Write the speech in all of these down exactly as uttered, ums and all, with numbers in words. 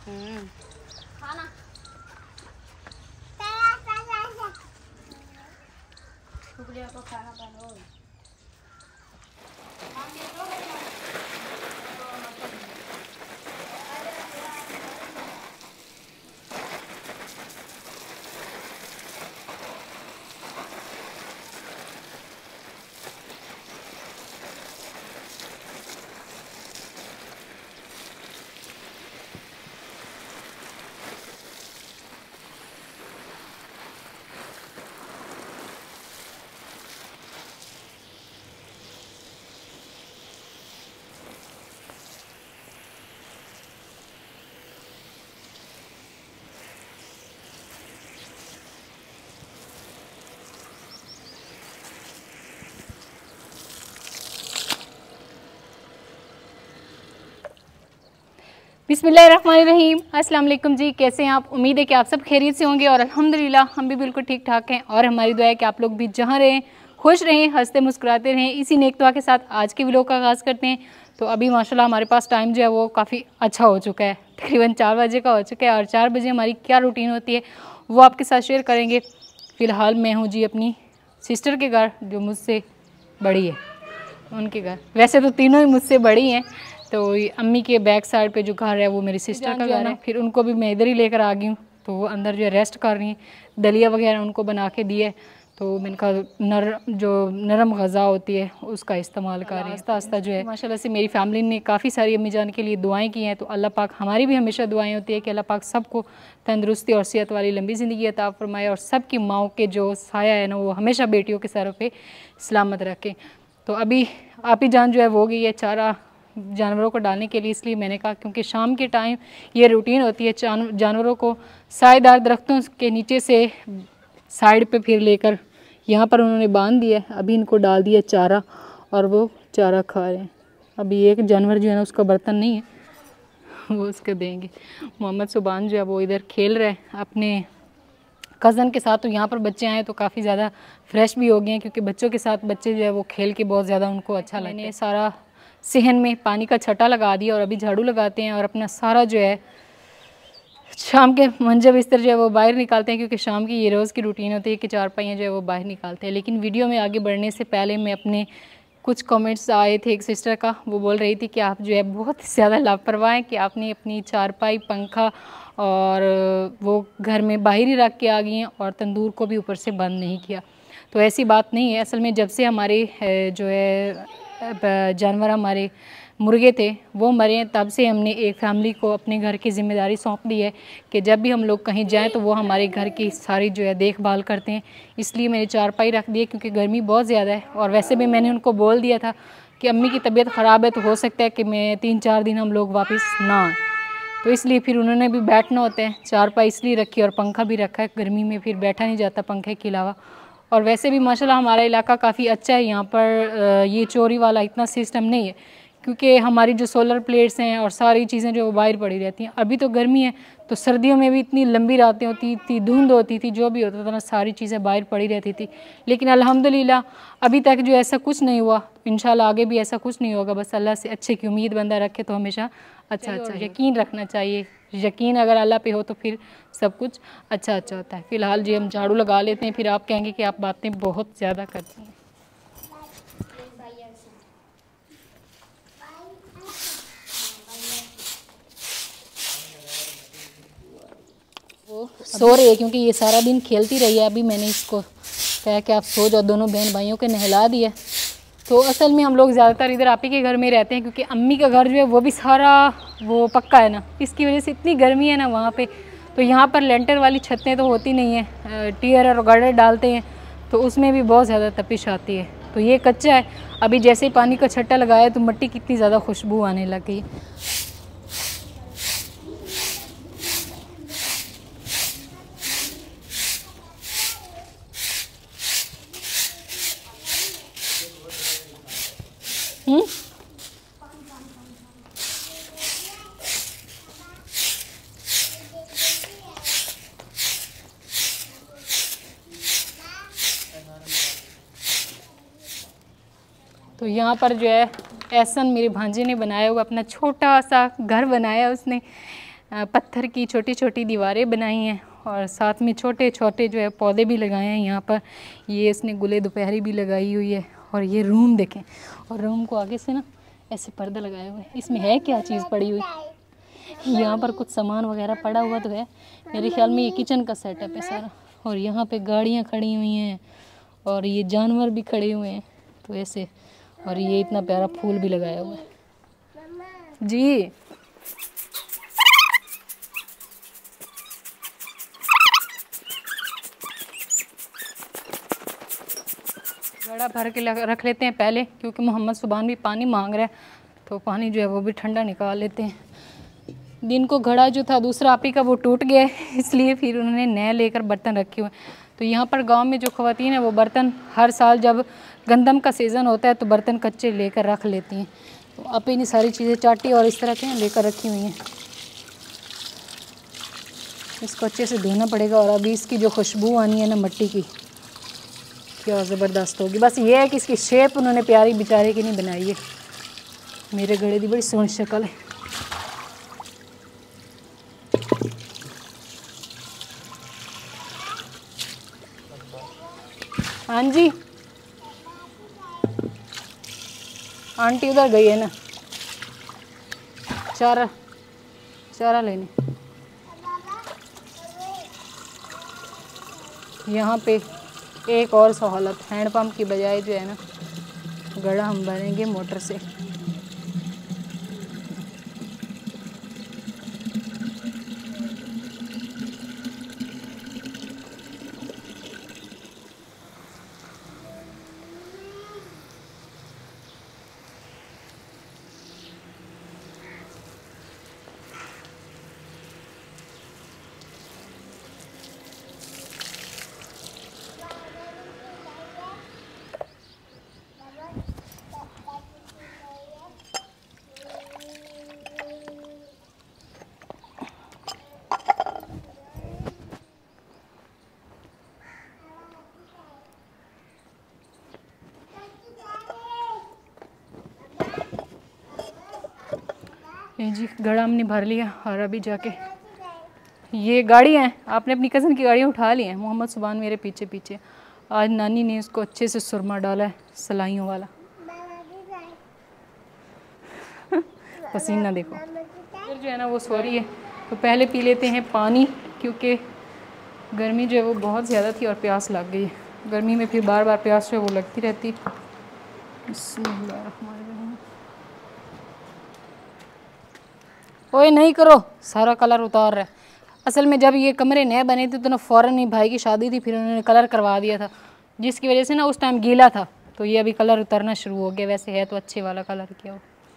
हम्म खाना शुक्रिया को खाना बनाओ। बिस्मिल्लाहिर्रहमानिर्रहीम। अस्सलाम वालेकुम जी, कैसे हैं आप? उम्मीद है कि आप सब खैरियत से होंगे और अल्हम्दुलिल्लाह हम भी बिल्कुल ठीक ठाक हैं। और हमारी दुआ है कि आप लोग भी जहाँ रहें खुश रहें, हंसते मुस्कुराते रहें। इसी नेक दुआ के साथ आज के व्लॉग का आगाज़ करते हैं। तो अभी माशाल्लाह हमारे पास टाइम जो है वो काफ़ी अच्छा हो चुका है, तकरीबन चार बजे का हो चुका है। और चार बजे हमारी क्या रूटीन होती है वो आपके साथ शेयर करेंगे। फ़िलहाल मैं हूँ जी अपनी सिस्टर के घर, जो मुझसे बड़ी है, उनके घर। वैसे तो तीनों ही मुझसे बड़ी हैं, तो अम्मी के बैक साइड पे जो घर है वो मेरी सिस्टर का घर है। फिर उनको भी मैं इधर ही लेकर आ गई हूँ, तो वो अंदर जो है रेस्ट कर रही हैं। दलिया वगैरह उनको बना के दिए, तो मैंने कहा नर जो नरम गज़ा होती है उसका इस्तेमाल कर रही हैं। आस्ता आस्ता जो है माशाल्लाह से मेरी फैमिली ने काफ़ी सारी अम्मी जान के लिए दुआएं की हैं। तो अल्लाह पाक, हमारी भी हमेशा दुआएं होती है कि अल्लाह पाक सबको तंदुरुस्ती और सेहत वाली लंबी ज़िंदगी अता फरमाए, और सबकी माओं के जो साया है ना वो हमेशा बेटियों के सरों पर सलामत रखें। तो अभी आप ही जान जो है वो गई है चारा जानवरों को डालने के लिए, इसलिए मैंने कहा क्योंकि शाम के टाइम ये रूटीन होती है जानवरों को सायेदार दरख्तों के नीचे से साइड पे फिर लेकर यहाँ पर उन्होंने बांध दिया है। अभी इनको डाल दिया चारा और वो चारा खा रहे हैं। अभी एक जानवर जो है ना उसका बर्तन नहीं है, वो उसको देंगे। मोहम्मद सुबान जो है वो इधर खेल रहे हैं अपने कज़न के साथ। तो यहाँ पर बच्चे आए तो काफ़ी ज़्यादा फ्रेश भी हो गए हैं, क्योंकि बच्चों के साथ बच्चे जो है वो खेल के बहुत ज़्यादा उनको अच्छा लगता है। मैंने सारा सेहन में पानी का छटा लगा दिया और अभी झाड़ू लगाते हैं और अपना सारा जो है शाम के मंजे बिस्तर जो है वो बाहर निकालते हैं, क्योंकि शाम की ये रोज़ की रूटीन होती है कि चार पाइयाँ जो है वो बाहर निकालते हैं। लेकिन वीडियो में आगे बढ़ने से पहले मैं अपने कुछ कमेंट्स आए थे एक सिस्टर का, वो बोल रही थी कि आप जो है बहुत ज़्यादा लापरवाह हैं कि आपने अपनी चारपाई, पंखा और वो घर में बाहर ही रख के आ गई हैं और तंदूर को भी ऊपर से बंद नहीं किया। तो ऐसी बात नहीं है। असल में जब से हमारे जो है जानवर, हमारे मुर्गे थे वो मरे हैं, तब से हमने एक फैमिली को अपने घर की ज़िम्मेदारी सौंप दी है कि जब भी हम लोग कहीं जाएं तो वो हमारे घर की सारी जो है देखभाल करते हैं। इसलिए मैंने चारपाई रख दी है, क्योंकि गर्मी बहुत ज़्यादा है। और वैसे भी मैंने उनको बोल दिया था कि अम्मी की तबीयत ख़राब है, तो हो सकता है कि मैं तीन चार दिन हम लोग वापस ना आएँ। तो इसलिए फिर उन्होंने भी बैठना होता है, चारपाई इसलिए रखी और पंखा भी रखा है। गर्मी में फिर बैठा नहीं जाता पंखे के अलावा। और वैसे भी माशाल्लाह हमारा इलाका काफ़ी अच्छा है। यहाँ पर ये चोरी वाला इतना सिस्टम नहीं है, क्योंकि हमारी जो सोलर प्लेट्स हैं और सारी चीज़ें जो बाहर पड़ी रहती हैं। अभी तो गर्मी है, तो सर्दियों में भी इतनी लंबी रातें होती थी, धुंध होती थी, जो भी होता था ना सारी चीज़ें बाहर पड़ी रहती थी। लेकिन अल्हम्दुलिल्लाह अभी तक जो ऐसा कुछ नहीं हुआ, इंशाल्लाह आगे भी ऐसा कुछ नहीं होगा। बस अल्लाह से अच्छे की उम्मीद बंदा रखे तो हमेशा अच्छा अच्छा यकीन रखना चाहिए। यकीन अगर अल्लाह पे हो तो फिर सब कुछ अच्छा अच्छा होता है। फ़िलहाल जी हम झाड़ू लगा लेते हैं, फिर आप कहेंगे कि आप बातें बहुत ज़्यादा करती हैं। वो सो रही है क्योंकि ये सारा दिन खेलती रही है। अभी मैंने इसको कहा कि आप सो जाओ, दोनों बहन भाइयों को नहला दिया। तो असल में हम लोग ज़्यादातर इधर आप ही के घर में रहते हैं, क्योंकि अम्मी का घर जो है वो भी सारा वो पक्का है ना, इसकी वजह से इतनी गर्मी है ना वहाँ पे। तो यहाँ पर लेंटर वाली छतें तो होती नहीं है, टियर और गार्डर डालते हैं, तो उसमें भी बहुत ज़्यादा तपिश आती है। तो ये कच्चा है, अभी जैसे ही पानी का छट्टा लगाया तो मिट्टी कितनी ज़्यादा खुशबू आने लग गई। हम्म तो यहाँ पर जो है एहसन मेरे भांजे ने बनाया हुआ अपना छोटा सा घर बनाया उसने। पत्थर की छोटी छोटी दीवारें बनाई हैं और साथ में छोटे छोटे जो है पौधे भी लगाए हैं यहाँ पर। ये इसने गुले दोपहरी भी लगाई हुई है। और ये रूम देखें, और रूम को आगे से ना ऐसे पर्दा लगाए हुए हैं। इसमें है क्या चीज़ पड़ी हुई, यहाँ पर कुछ सामान वगैरह पड़ा हुआ तो है, मेरे ख्याल में ये किचन का सेटअप है सारा। और यहाँ पे गाड़ियाँ खड़ी हुई हैं और ये जानवर भी खड़े हुए हैं तो ऐसे। और ये इतना प्यारा फूल भी लगाया हुआ है जी। घड़ा भर के रख लेते हैं पहले, क्योंकि मोहम्मद सुभान भी पानी मांग रहा है तो पानी जो है वो भी ठंडा निकाल लेते हैं। दिन को घड़ा जो था दूसरा आपी का वो टूट गया है, इसलिए फिर उन्होंने नया लेकर बर्तन रखे हुए हैं। तो यहाँ पर गांव में जो ख़वातीन है वो बर्तन हर साल जब गंदम का सीज़न होता है तो बर्तन कच्चे लेकर रख लेती हैं। तो आपी ने सारी चीज़ें चाटी और इस तरह के लेकर रखी हुई हैं। इसको अच्छे से धोना पड़ेगा। और अभी इसकी जो खुशबू आनी है ना मिट्टी की, क्या ज़बरदस्त होगी। बस ये है कि इसकी शेप उन्होंने प्यारी बेचारे की नहीं बनाई है। मेरे घड़े की बड़ी सोहनी शक्ल है। हाँ जी, आंटी उधर गई है ना चारा चारा लेने। यहाँ पे एक और सहूलत, हैंडपम्प की बजाय जो है ना घड़ा हम भरेंगे मोटर से। जी घड़ा हमने भर लिया और अभी जाके ये गाड़ी है, आपने अपनी कज़न की गाड़ियाँ उठा ली हैं। मोहम्मद सुभान मेरे पीछे पीछे। आज नानी ने उसको अच्छे से सुरमा डाला है सलाइयों वाला। पसीना देखो। फिर जो है ना वो सो रही है तो पहले पी लेते हैं पानी, क्योंकि गर्मी जो है वो बहुत ज़्यादा थी और प्यास लग गई है। गर्मी में फिर बार बार प्यास जो है वो लगती रहती। ओए नहीं करो, सारा कलर उतार रहा है। असल में जब ये कमरे नए बने थे तो ना फ़ौरन ही भाई की शादी थी, फिर उन्होंने कलर करवा दिया था, जिसकी वजह से ना उस टाइम गीला था तो ये अभी कलर उतरना शुरू हो गया। वैसे है तो अच्छे वाला कलर किया हो।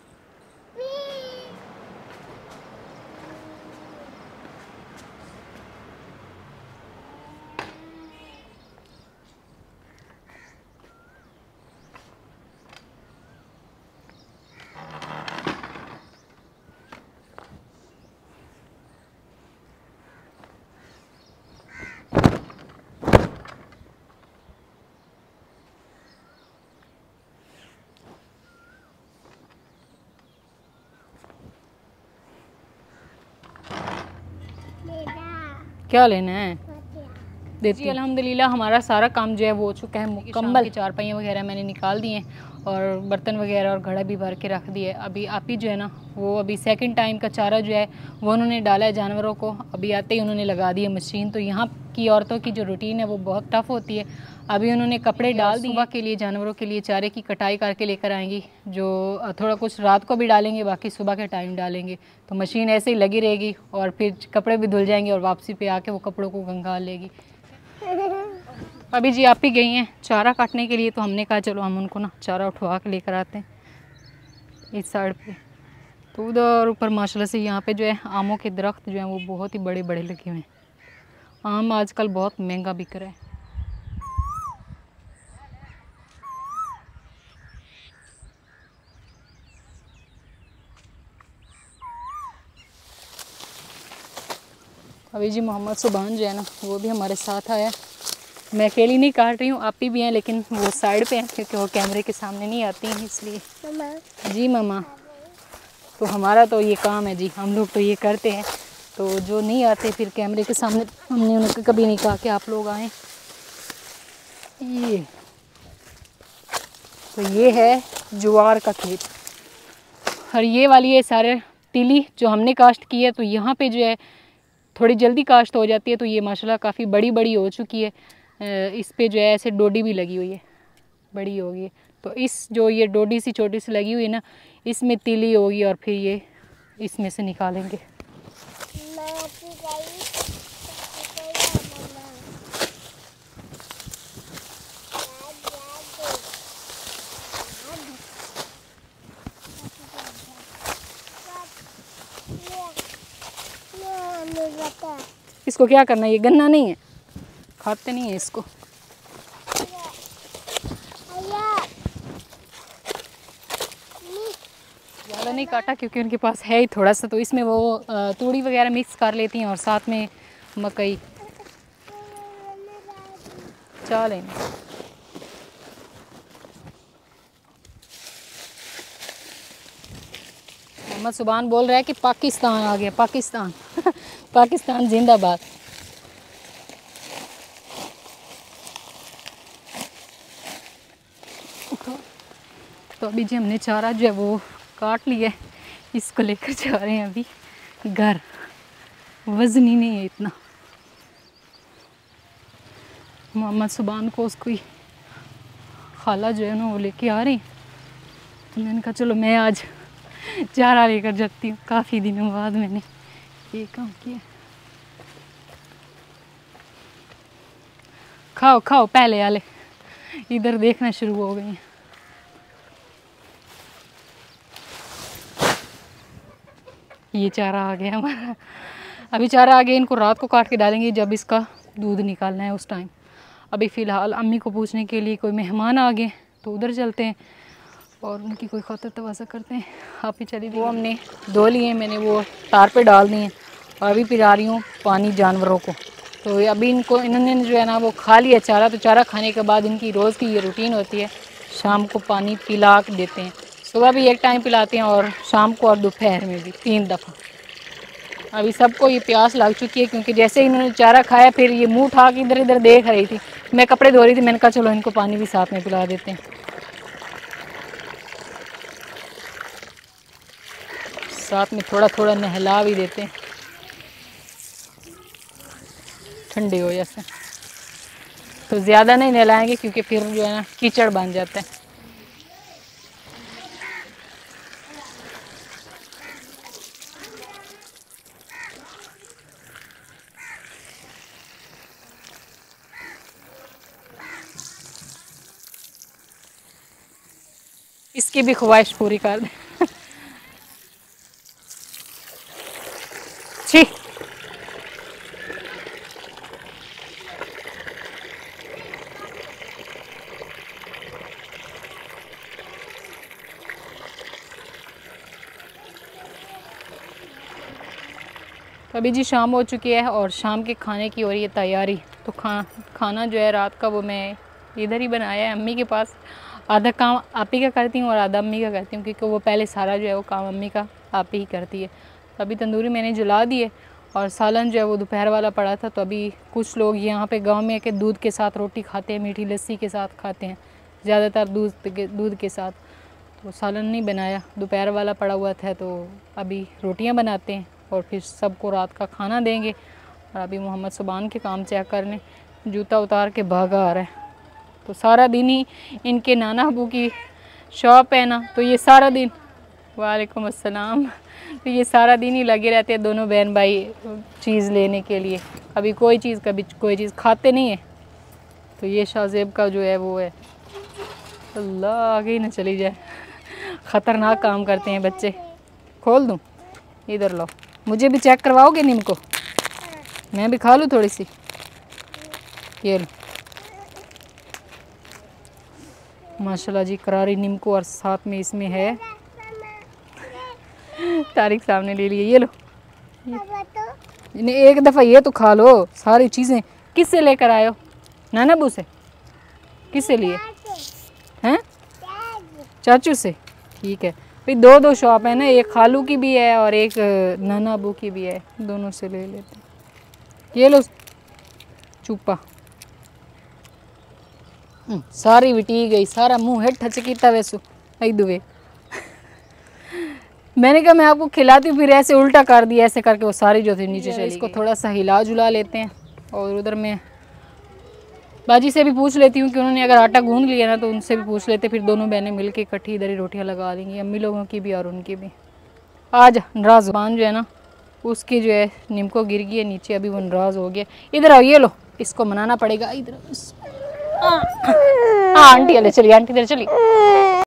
क्या लेना है देती। अल्हम्दुलिल्लाह हमारा सारा काम जो है वो हो चुका है मुकम्मल। की चारपाइयाँ वगैरह मैंने निकाल दी हैं और बर्तन वगैरह और घड़ा भी भर के रख दिया है। अभी आप ही जो है ना वो अभी सेकंड टाइम का चारा जो है वो उन्होंने डाला है जानवरों को। अभी आते ही उन्होंने लगा दी है मशीन। तो यहाँ की औरतों की जो रूटीन है वो बहुत टफ़ होती है। अभी उन्होंने कपड़े डाल दिए। सुबह के लिए जानवरों के लिए चारे की कटाई करके लेकर आएंगी, जो थोड़ा कुछ रात को भी डालेंगे, बाकी सुबह के टाइम डालेंगे। तो मशीन ऐसे ही लगी रहेगी और फिर कपड़े भी धुल जाएंगे और वापसी पे आके वो कपड़ों को गंगाल लेगी। अभी जी आप ही गई हैं चारा काटने के लिए, तो हमने कहा चलो हम उनको ना चारा उठवा के लेकर आते हैं इस साइड पे। तो उधर ऊपर माशाल्लाह से यहाँ पे जो है आमों के दरख्त जो हैं वो बहुत ही बड़े बड़े लगे हुए हैं। आम आजकल बहुत महंगा बिक रहा है। अभी जी मोहम्मद सुभान जो है ना वो भी हमारे साथ आया। मैं अकेली नहीं काट रही हूँ, आप ही भी हैं, लेकिन वो साइड पे हैं क्योंकि वो कैमरे के सामने नहीं आती हैं इसलिए। मामा जी मामा, तो हमारा तो ये काम है जी, हम लोग तो ये करते हैं। तो जो नहीं आते फिर कैमरे के सामने, हमने उनको कभी नहीं कहा कि आप लोग आएँ। ये तो ये है ज्वार का खेत, और ये वाली है सारे तीली जो हमने काश्त की है। तो यहाँ पे जो है थोड़ी जल्दी काश्त हो जाती है, तो ये माशाल्लाह काफ़ी बड़ी बड़ी हो चुकी है। इस पे जो है ऐसे डोडी भी लगी हुई है, बड़ी होगी। तो इस जो ये डोडी सी छोटी सी लगी हुई है ना, इसमें तीली होगी और फिर ये इसमें से निकालेंगे। इसको क्या करना है, ये गन्ना नहीं है, खाते नहीं है इसको। ज़्यादा नहीं काटा क्योंकि उनके पास है ही थोड़ा सा, तो इसमें वो तूड़ी वगैरह मिक्स कर लेती हैं और साथ में मकई चाह लेंगे। मोहम्मद सुबान बोल रहा है कि पाकिस्तान आ गया, पाकिस्तान पाकिस्तान जिंदाबाद। तो अभी जी हमने चारा जो है वो काट लिया है, इसको लेकर जा रहे हैं अभी घर। वज़न ही नहीं है इतना। मोहम्मद सुबान को उसकी खाला जो है ना वो लेके आ रही, तो मैंने कहा चलो मैं आज चारा लेकर जाती हूँ। काफ़ी दिनों बाद मैंने ये काम किया। खाओ खाओ पहले आले, इधर देखना शुरू हो गई हैं। ये चारा आ गया हमारा, अभी चारा आ गया, इनको रात को काट के डालेंगे जब इसका दूध निकालना है उस टाइम। अभी फ़िलहाल अम्मी को पूछने के लिए कोई मेहमान आ गए, तो उधर चलते हैं और उनकी कोई खातर तवाज़ा करते हैं। आप ही चलिए। वो हमने धो लिए, मैंने वो तार पे डाल दिए और अभी पिला रही हूँ पानी जानवरों को। तो अभी इनको इन्होंने जो है ना वो खा लिया चारा, तो चारा खाने के बाद इनकी रोज़ की ये रूटीन होती है, शाम को पानी पिला के देते हैं। सुबह भी एक टाइम पिलाते हैं और शाम को और दोपहर में भी तीन दफ़ा। अभी सबको ये प्यास लग चुकी है क्योंकि जैसे ही इन्होंने चारा खाया फिर ये मुंह उठा के इधर इधर देख रही थी। मैं कपड़े धो रही थी, मैंने कहा चलो इनको पानी भी साथ में पिला देते हैं। साथ में थोड़ा थोड़ा नहला भी देते हैं, ठंडे हो जैसे। तो ज़्यादा नहीं नहलाएंगे क्योंकि फिर जो है ना कीचड़ बन जाता है। इसकी भी ख्वाहिश पूरी कर दे। छी तो अभी जी शाम हो चुकी है और शाम के खाने की हो रही है तैयारी। तो खा खाना जो है रात का वो मैं इधर ही बनाया है अम्मी के पास। आधा काम आप ही का करती हूँ और आधा अम्मी का करती हूँ क्योंकि वो पहले सारा जो है वो काम अम्मी का आप ही करती है। तो अभी तंदूरी मैंने जला दी है और सालन जो है वो दोपहर वाला पड़ा था। तो अभी कुछ लोग यहाँ पे गांव में के दूध के साथ रोटी खाते हैं, मीठी लस्सी के साथ खाते हैं, ज़्यादातर दूध के दूध के साथ। तो सालन नहीं बनाया, दोपहर वाला पड़ा हुआ था, तो अभी रोटियाँ बनाते हैं और फिर सबको रात का खाना देंगे। और अभी मोहम्मद सुबान के काम चेक करने जूता उतार के भागा आ रहा है। तो सारा दिन ही इनके नाना अबू की शॉप है ना, तो ये सारा दिन, वालेकुम अस्सलाम, तो ये सारा दिन ही लगे रहते हैं दोनों बहन भाई चीज़ लेने के लिए। कभी कोई चीज़ कभी कोई चीज़ खाते नहीं है। तो ये शाहजेब का जो है वो है, अल्लाह आगे ही ना चली जाए, ख़तरनाक काम करते हैं बच्चे। खोल दूँ, इधर लो, मुझे भी चेक करवाओगे नीम को? मैं भी खा लूँ थोड़ी सी? ये लो माशाल्लाह जी करारी नीम को, और साथ में इसमें है तारिक सामने ले लिए। ये लो, ये एक दफ़ा ये तो खा लो। सारी चीज़ें किससे लेकर आए हो? नाना बू से? किससे लिए हैं? चाचू से। ठीक है, भाई दो दो शॉप है ना, एक खालू की भी है और एक नाना अबू की भी है, दोनों से ले लेते हैं। ये लो चूपा, सारी विटी गई, सारा मुंह हेठ ठच कीता वैसो आई दुवे। मैंने कहा मैं आपको खिलाती हूँ, फिर ऐसे उल्टा कर दिया, ऐसे करके वो सारी जो थी नीचे चली। इसको थोड़ा सा हिला जुला लेते हैं और उधर मैं बाजी से भी पूछ लेती हूँ कि उन्होंने अगर आटा गूंद लिया ना तो उनसे भी पूछ लेते, फिर दोनों बहनें मिल के इकट्ठी इधर ही रोटियाँ लगा देंगी, अम्मी लोगों की भी और उनकी भी। आज नराज जुबान जो है ना उसकी जो है निमको गिर गई है नीचे, अभी वो नाराज़ हो गया। इधर आओ, ये लो, इसको मनाना पड़ेगा। इधर हाँ आंटी, अले चलिए आंटी, इधर चलिए।